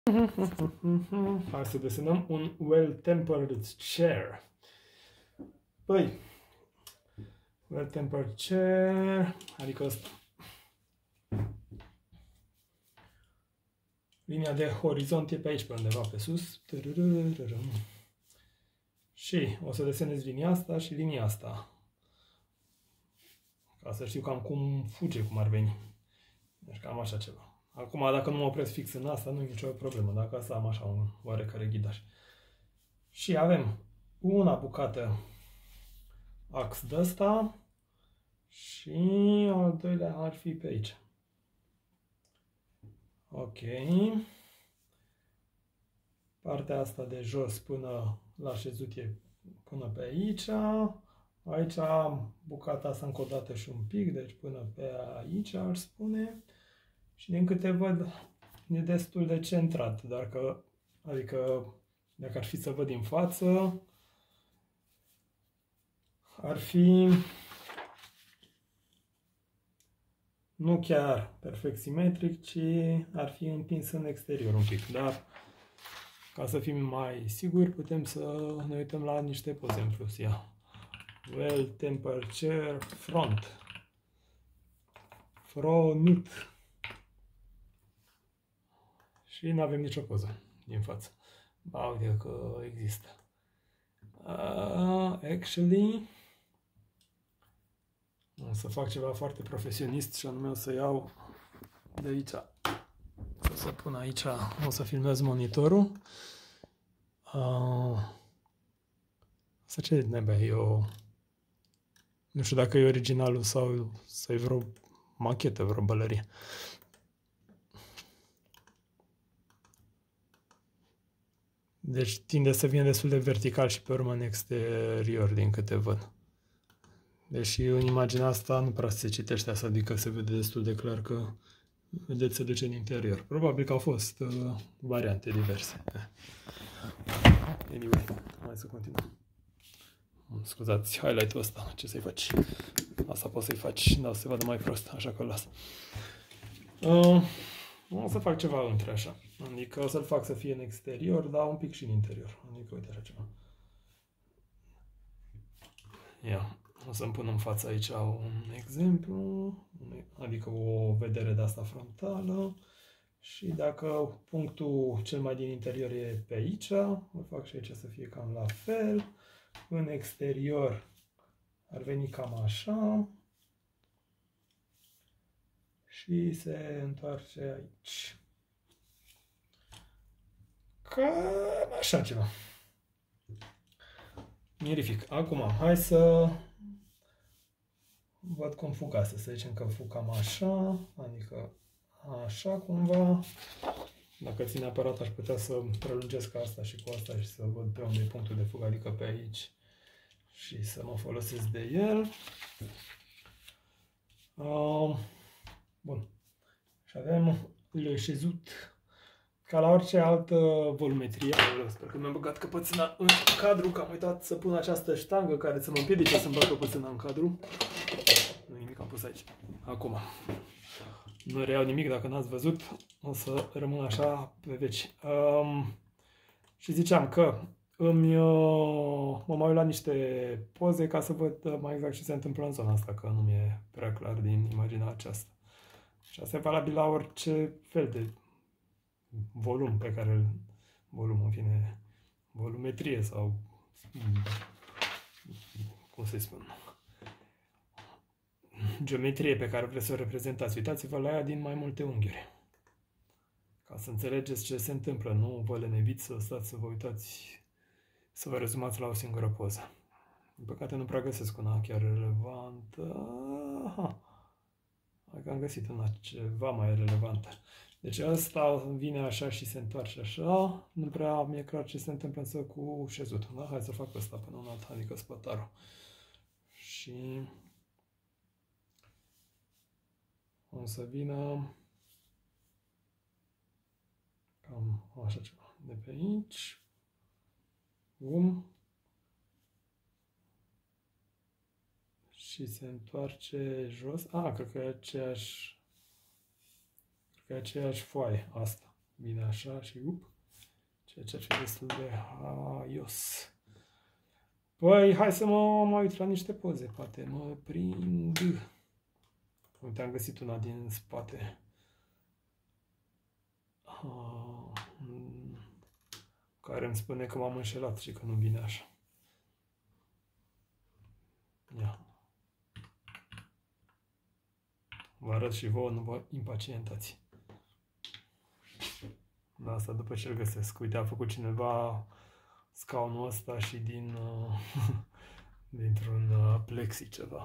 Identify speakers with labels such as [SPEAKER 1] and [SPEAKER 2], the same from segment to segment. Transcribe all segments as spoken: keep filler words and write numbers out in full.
[SPEAKER 1] Hai să desenăm un well-tempered chair. Păi, well-tempered chair, adică asta. Linia de horizont e pe aici, pe undeva, pe sus. Și o să desenez linia asta și linia asta. Ca să știu cam cum fuge, cum ar veni. Deci cam așa ceva. Acum, dacă nu mă opresc fix în asta, nu e nicio problemă. Dacă asta am așa un oarecare ghidaj. Și avem una bucată ax de ăsta și al doilea ar fi pe aici. Ok. Partea asta de jos până la șezut e până pe aici. Aici bucata asta încă o dată și un pic, deci până pe aici ar spune. Și din câte văd e destul de centrat, dar că, adică dacă ar fi să văd din față, ar fi nu chiar perfect simetric, ci ar fi împins în exterior un pic, dar ca să fim mai siguri putem să ne uităm la niște poze în plus. Ia. Well-tempered chair front. Front. Și nu avem nicio poză din față. Ba, uite că există. Uh, actually, o să fac ceva foarte profesionist și anume o să iau de aici. O să pun aici, o să filmez monitorul. Uh, să ce nebe, eu nu știu dacă e originalul sau să e vreo machetă, vreo bălărie. Deci tinde să vină destul de vertical și pe urmă în exterior, din câte văd. Deși în imaginea asta nu prea se citește asta, adică se vede destul de clar că vedeți se duce în interior. Probabil că au fost uh, variante diverse. Anyway, hai să continuăm. Scuzați, highlight-ul ăsta, ce să-i faci? Asta poți să-i faci, dar se vadă mai prost, așa că las. Uh, o să fac ceva între așa. Adică o să-l fac să fie în exterior, dar un pic și în interior. Adică uite așa ceva. Ia, o să-mi pun în față aici un exemplu, adică o vedere de asta frontală. Și dacă punctul cel mai din interior e pe aici, o fac și aici să fie cam la fel. În exterior ar veni cam așa. Și se întoarce aici. Cam așa ceva. Mirific. Acum, hai să văd cum fug asta. Să zicem că fug cam așa, adică așa cumva. Dacă ține aparat, aș putea să prelungesc asta și cu asta și să văd pe unde e punctul de fugă, adică pe aici. Și să mă folosesc de el. Uh, bun. Și avem le șezut. Ca la orice altă volumetrie. Sper că mi-am băgat căpățâna în cadru, că am uitat să pun această ștangă care să mă împiedice să-mi bag căpățâna în cadru. Nu nimic, am pus aici. Acum. Nu reiau nimic, dacă n-ați văzut, o să rămân așa pe veci. Um, și ziceam că îmi, uh, mă mai uit la niște poze ca să văd mai exact ce se întâmplă în zona asta, că nu mi-e prea clar din imaginea aceasta. Și asta e valabil la orice fel de volum pe care îl... volum, în fine, volumetrie sau... cum să-i spun... geometrie pe care vreți să o reprezentați. Uitați-vă la ea din mai multe unghiuri. Ca să înțelegeți ce se întâmplă. Nu vă leneviți să stați să vă uitați, să vă rezumați la o singură poză. Din păcate nu prea găsesc una chiar relevantă. Aha. Hai că am găsit una ceva mai relevantă. Deci asta vine așa și se întoarce așa. Nu prea mi-e clar ce se întâmplă însă cu șezutul. Da? Hai să fac ăsta până un alt, adică spătarul. Și... o să vină cam așa ceva. De pe aici. Bum. Și se întoarce jos. Ah, cred că e aceeași... cred că e aceeași foaie asta. Bine așa și up. Ceea ce ar fi destul de haios. Păi, hai să mă mai uit la niște poze, poate mă prind. Uite, am găsit una din spate. Ah, care îmi spune că m-am înșelat și că nu vine așa. Ia. Vă arăt și vouă, nu vă impacientați. Da, asta după ce îl găsesc. Uite, a făcut cineva scaunul ăsta și din uh, dintr-un uh, plexi ceva.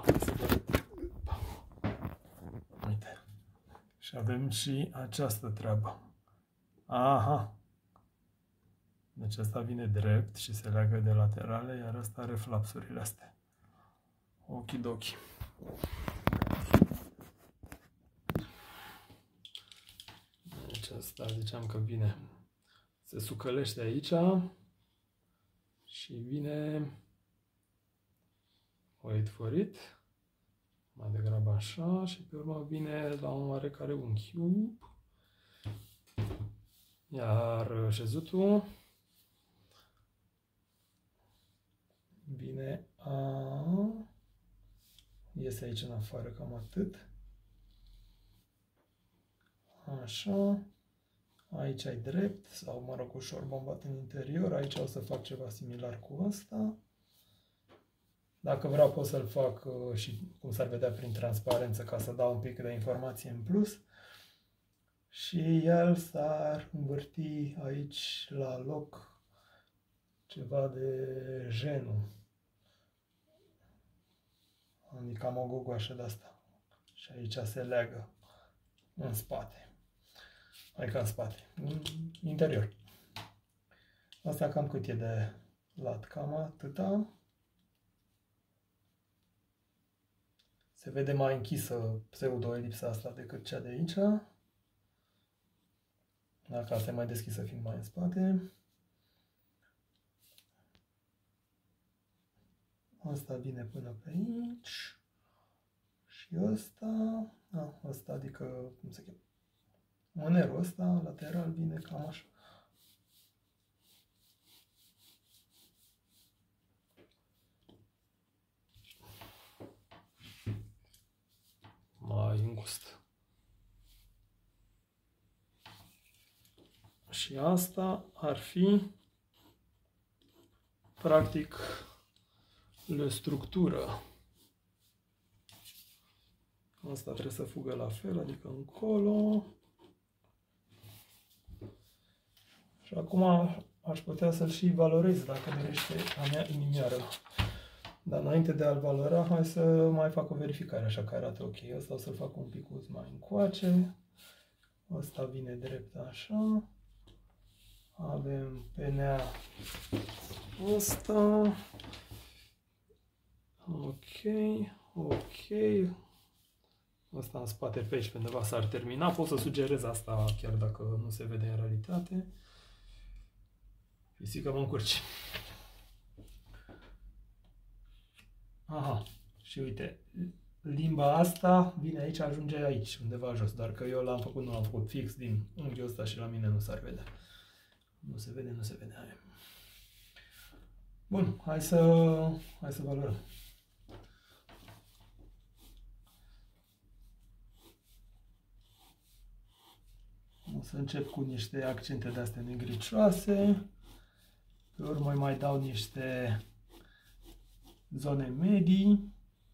[SPEAKER 1] Uite. Și avem și această treabă. Aha. Deci asta vine drept și se leagă de laterale, iar asta are flapsurile astea. Okidoki. Deci asta ziceam că vine. Se sucălește aici și vine, wait for it, mai degrabă așa și pe urmă vine la un oarecare unghi. Iar șezutul vine a... iese aici în afară, cam atât. Așa. Aici ai drept, sau mă rog, ușor bombat în interior. Aici o să fac ceva similar cu asta. Dacă vreau pot să-l fac uh, și cum s-ar vedea prin transparență, ca să dau un pic de informație în plus. Și el s-ar învârti aici la loc ceva de genul. Adică cam o gogoașă de asta. Și aici se leagă în spate. Adică în spate, în interior. Asta cam cât e de lat, cam atâta. Se vede mai închisă pseudo-elipsa asta decât cea de aici. Dacă asta e mai deschisă fiind mai în spate. Asta vine până pe aici. Și ăsta, a, ăsta adică, cum se cheamă? Mânerul ăsta, lateral, vine cam așa. Mai îngust. Și asta ar fi, practic, le structură. Asta trebuie să fugă la fel, adică încolo. Și acum aș putea să-l și valorez dacă dorește a mea inimioară. Dar înainte de a-l valora, hai să mai fac o verificare așa că arată ok. Asta o să-l fac un pic mai încoace. Asta vine drept așa. Avem penea asta. Ok, ok. Asta în spate pe aici, pe undeva s-ar termina. Pot să sugerez asta chiar dacă nu se vede în realitate. Pisică mă încurci. Aha, și uite, limba asta vine aici, ajunge aici, undeva jos, dar că eu l-am făcut, nu l-am făcut fix din unghiul ăsta și la mine nu s-ar vedea. Nu se vede, nu se vede. Hai. Bun, hai să, hai să valorăm. O să încep cu niște accente de-astea negricioase. Pe urmă mai dau niște zone medii.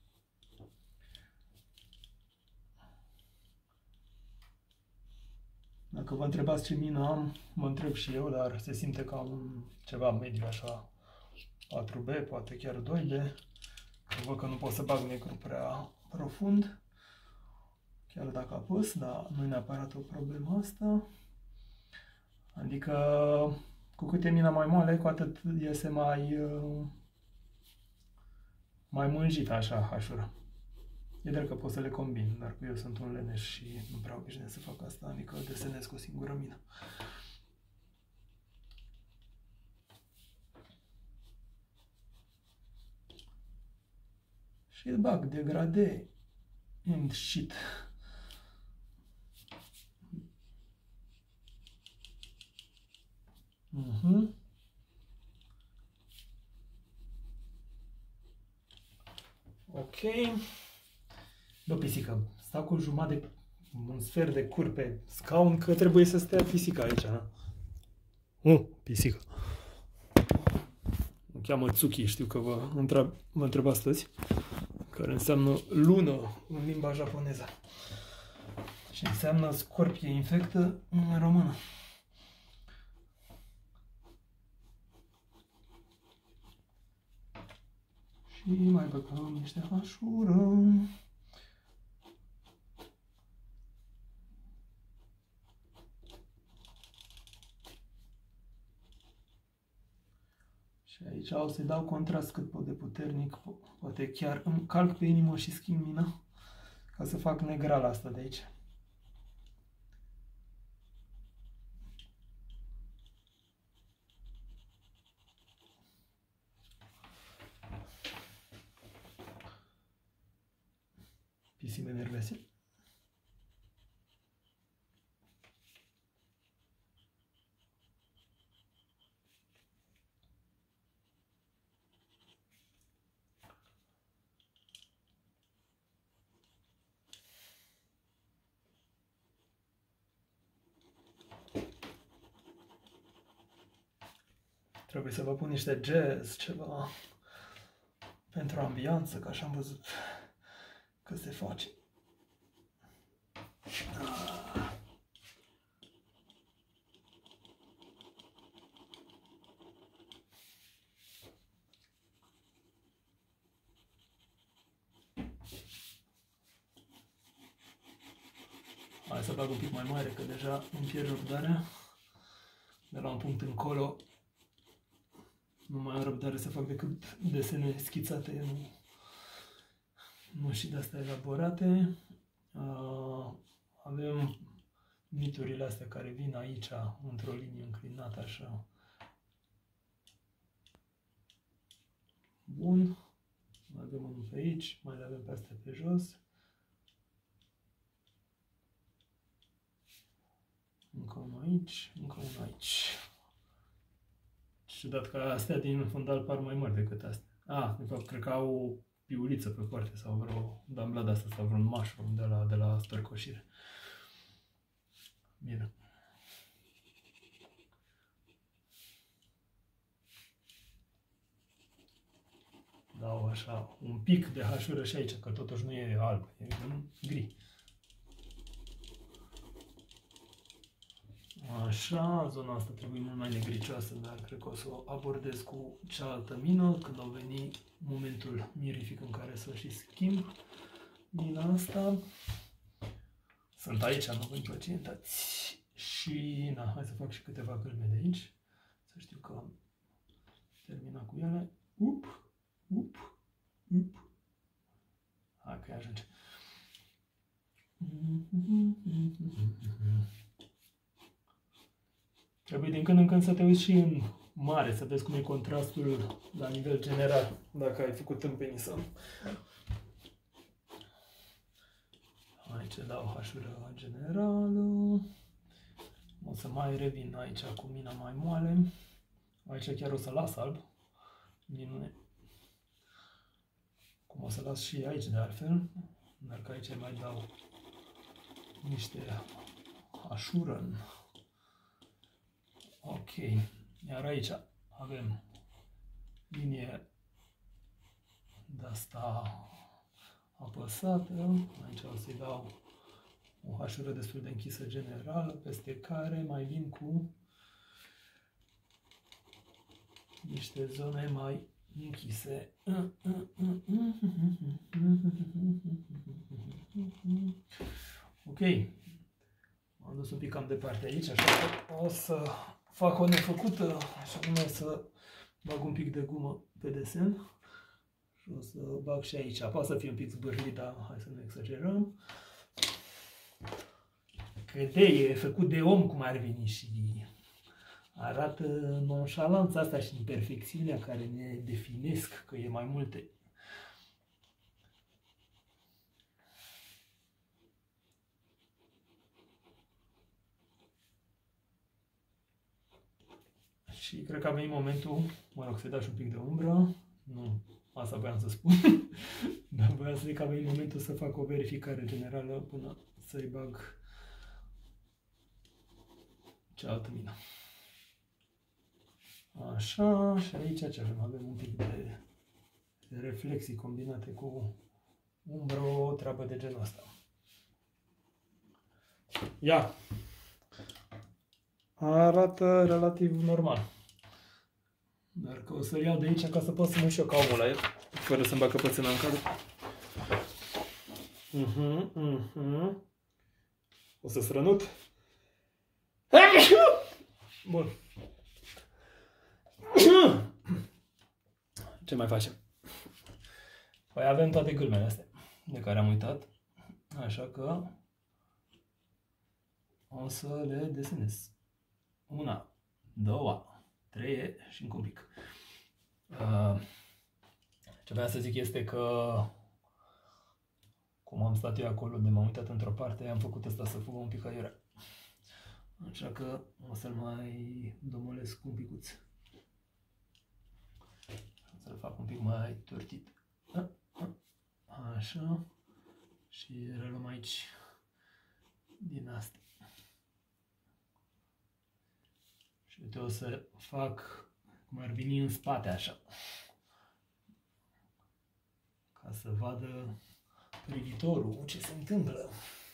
[SPEAKER 1] Dacă vă întrebați ce mină am, mă întreb și eu, dar se simte ca un ceva mediu așa, patru B, poate chiar doi B. Văd că nu pot să bag negru prea profund, chiar dacă apăs, dar nu e neapărat o problemă asta. Adică cu cât e mina mai moale, cu atât iese mai, mai mânjit așa, hașura. E drept că pot să le combin, dar cu eu sunt un leneș și nu prea obișnuiesc să fac asta, adică desenez cu o singură mină. Și îl bag degradé and shit. Uh-huh. Ok. Bă, pisică, stau cu jumătate de un sfert de cur pe scaun că trebuie să stea pisica aici, na? Uh, pisică. O cheamă Tsuki, știu că vă, întreb, vă întrebați toți, care înseamnă lună în limba japoneză. Și înseamnă scorpie infectă în română. Și mai băgăm niște hașură. Și aici o să-i dau contrast cât pot de puternic. Poate chiar îmi calc pe inimă și schimb mina ca să fac negrala asta de aici. Pisime nervoase. Trebuie să vă pun niște jazz, ceva pentru ambianță, că așa am văzut că se face. Ah. Hai să bag un pic mai mare, că deja îmi pierd răbdarea. De la un punct încolo nu mai am răbdare să fac decât desene schițate, nu, nu și de-astea elaborate. Uh, avem miturile astea care vin aici, într-o linie înclinată, așa. Bun. Mai avem unul pe aici, mai le avem pe astea pe jos. Încă unul aici, încă unul aici. Ciudat că astea din fundal par mai mari decât astea. Ah, de fapt, cred că au o piuliță pe parte sau vreo damblă de asta sau vreun mushroom de la, de la stărcoșire. Bine. Dau așa un pic de hașură și aici, că totuși nu e alb, e gri. Așa, zona asta trebuie mult mai negricioasă, dar cred că o să o abordez cu cealaltă mină când o veni momentul mirific în care să și schimb mina asta. Sunt aici, nu vă impacientați. Și, na, hai să fac și câteva gâlme de aici, să știu că am terminat cu ele. Up, up, up. Hai că ajunge. Trebuie din când în când să te uiți și în mare, să vezi cum e contrastul la nivel general, dacă ai făcut tâmpenii sau nu. Aici dau hașură generală. O să mai revin aici cu mina mai moale. Aici chiar o să las alb. Minune. Cum o să las și aici de altfel. Dar că aici mai dau niște hașură. Ok. Iar aici avem linie de asta apăsată. Aici o să-i dau o hașură destul de închisă generală, peste care mai vin cu niște zone mai închise. Ok. M-am dus un pic cam departe aici, așa că o să fac o nefăcută, așa nume să bag un pic de gumă pe desen. Și o să bag și aici. Poate să fie un pic zbârlit, dar hai să nu exagerăm. Că de e făcut de om cum ar veni și arată nonșalanța asta și imperfecțiunea care ne definesc, că e mai multe. Și cred că a venit momentul, mă rog, să-i dau și un pic de umbră. Nu, asta voiam să spun. Dar voiam să zic că a venit momentul să fac o verificare generală până să-i bag cealaltă mină. Așa, și aici ce avem? Avem un pic de reflexii combinate cu umbră, o treabă de genul ăsta. Ia! Arată relativ normal. Dar că o să-l iau de aici ca să pot să mă și eu ca omul la el, fără să-mi bag căpățâna în cadru. Uh-huh, uh-huh. O să strănut. Bun. Ce mai facem? Păi avem toate gâlmele astea de care am uitat. Așa că o să le desenez. Una, două, trei și încă un pic. Uh, ce vreau să zic este că cum am stat eu acolo de m-am uitat într-o parte, am făcut asta să fugă un pic aiurea. Așa că o să-l mai domolesc un picuț. O să-l fac un pic mai tortit. Așa. Și reluăm aici din asta. Și uite, o să fac cum ar veni în spate așa. Ca să vadă privitorul ce se întâmplă.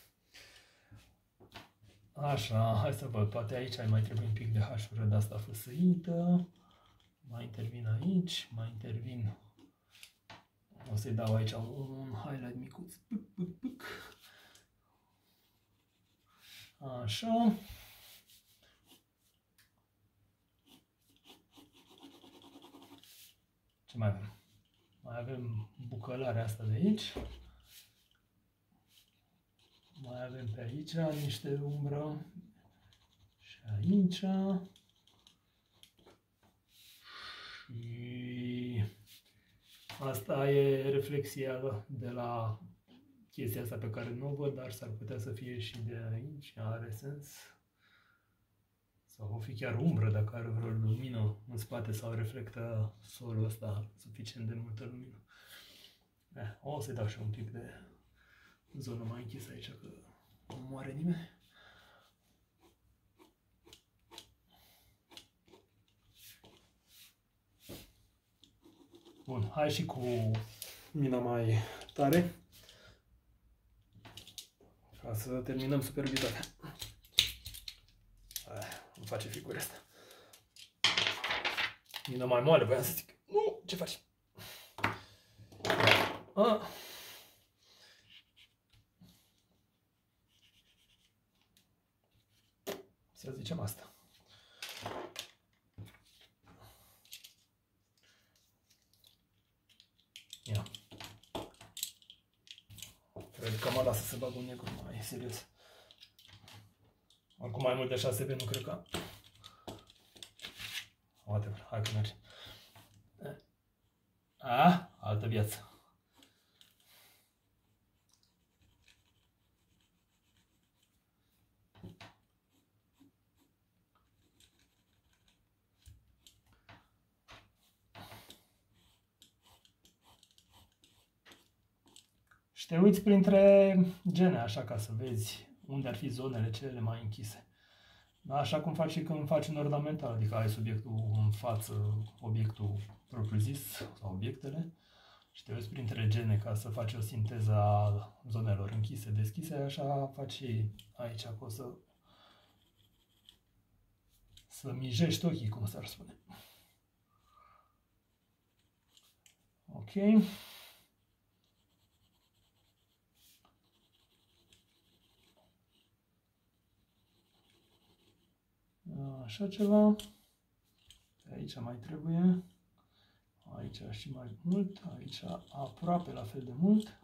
[SPEAKER 1] Așa, hai să văd, poate aici mai trebuie un pic de hașură de asta făsăită. Mai intervin aici, mai intervin. O să-i dau aici un highlight micuț. Puc, puc, puc. Așa. Ce mai avem? Mai avem bucălarea asta de aici. Mai avem pe aici niște umbră. Și aici. Și asta e reflexia de la chestia asta pe care nu o văd, dar s-ar putea să fie și de aici. Are sens. Sau o fi chiar umbră dacă are vreo lumină în spate sau reflectă solul ăsta suficient de multă lumină. Eh, o să-i dau și un pic de zonă mai închisă aici, că nu moare nimeni. Bun, hai și cu mina mai tare, ca să terminăm superbitatea. Îmi face figura asta. Mina mai moale, voiam să zic. Nu, ce faci? A. Să zicem asta. Ia. Cred că mă lasă să bag un negru mai serios. Acum mai mult de șase B nu cred că... Whatever, hai că merge. A, altă viață. Și te uiți printre gene, așa, ca să vezi unde ar fi zonele cele mai închise. Așa cum faci și când faci un ornamental, adică ai subiectul în față, obiectul propriu-zis sau obiectele, și te uiți printre gene ca să faci o sinteză a zonelor închise, deschise, așa faci și aici, că o să, să mijești ochii, cum s-ar spune. Ok. Așa ceva. Aici mai trebuie. Aici și mai mult. Aici aproape la fel de mult.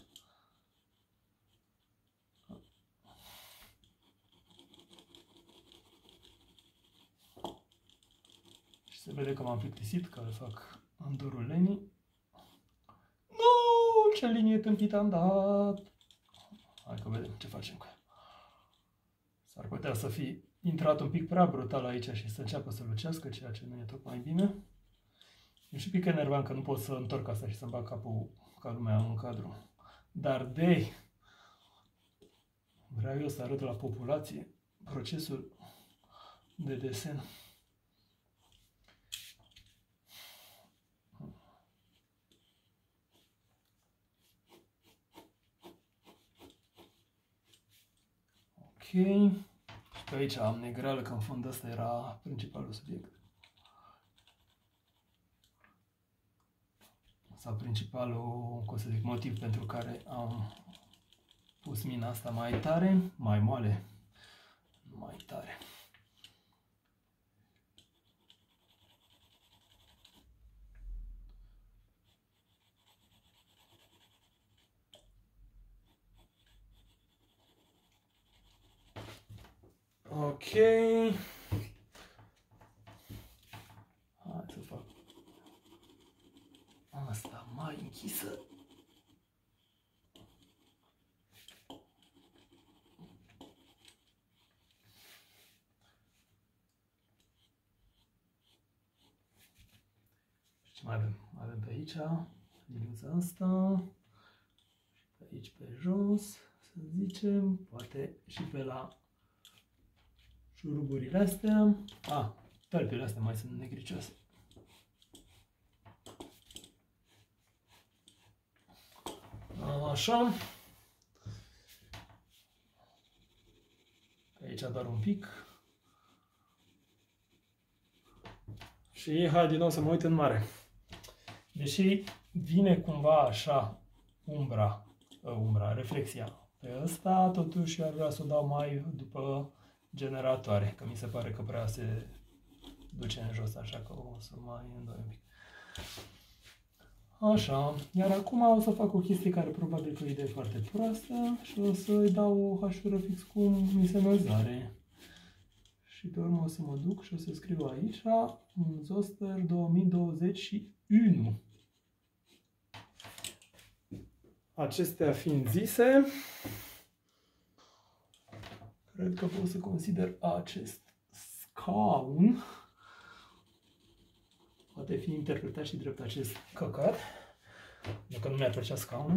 [SPEAKER 1] Și se vede că m-am plictisit, că le fac în dorul lenii. Nu, ce linie tâmpită am dat. Hai că vedem ce facem cu ea. S-ar putea să fie intrat un pic prea brutal aici și să înceapă să lucească, ceea ce nu e tocmai bine. E și pic enervant că nu pot să întorc asta și să-mi bag capul ca lumea în cadru. Dar de vreau eu să arăt la populație procesul de desen. Ok. Și pe aici am negreală, că în fond ăsta era principalul subiect. Sau principalul, cum să zic, motiv pentru care am pus mina asta mai tare, mai moale, mai tare. Ok. Hai să fac asta mai închisă. Și ce mai avem? Mai avem pe aici liniuța asta, pe aici pe jos, să zicem, poate și pe la șuruburile astea. Ah, tălpile astea mai sunt negricioase. Așa. Pe aici doar un pic. Și hai din nou să mă uit în mare. Deși vine cumva așa umbra, umbra, reflexia pe ăsta, totuși ar vrea să o dau mai după generatoare, că mi se pare că prea se duce în jos, așa că o să mai îndoi un pic. Așa, iar acum o să fac o chestie care probabil că e o idee foarte proastă și o să-i dau o hașură fix cum mi se înălțare. Și pe urmă o să mă duc și o să scriu aici un Zoster două mii douăzeci și unu. Acestea fiind zise, cred că pot să consider acest scaun poate fi interpretat și drept acest căcat, dacă nu mi-ar plăcea scaunul.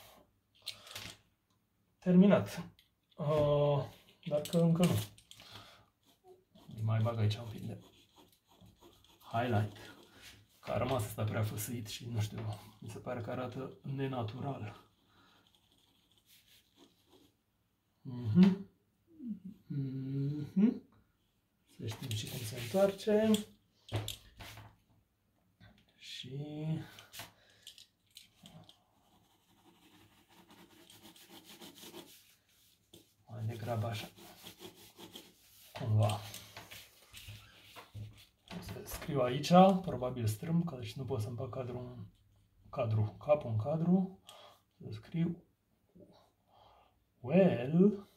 [SPEAKER 1] Terminat. Uh, dar că încă nu. Îi mai bag aici un pic de highlight. Că a rămas asta prea făsăit și nu știu, mi se pare că arată nenatural. Mhm. Mhm. Să știm și cum se întoarce. Și mai degrabă așa, cumva. O să scriu aici, probabil strâmb, că și nu pot să-mi bag cadrul în cadru, capul în cadru. Să scriu well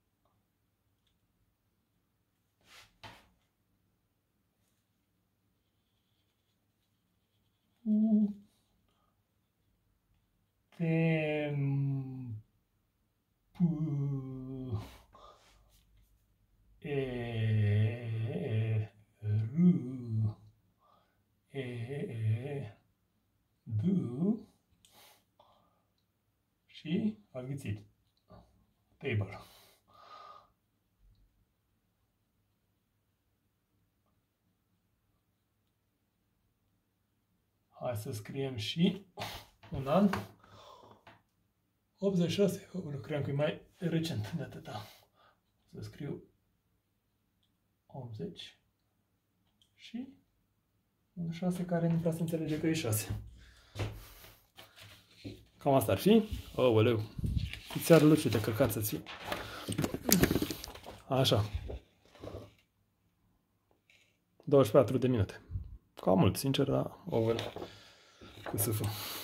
[SPEAKER 1] temp e ru e du și aghițit table. Hai să scriem și un an. optzeci și șase, eu cream că e mai recent de atâta. Să scriu optzeci și un șase care nu prea se înțelege că e șase. Cam asta ar fi. Aoleu, ți-ar luciu de căcat să-ți fie. Așa. douăzeci și patru de minute. Cam mult, sincer, dar o văd cu sâfă.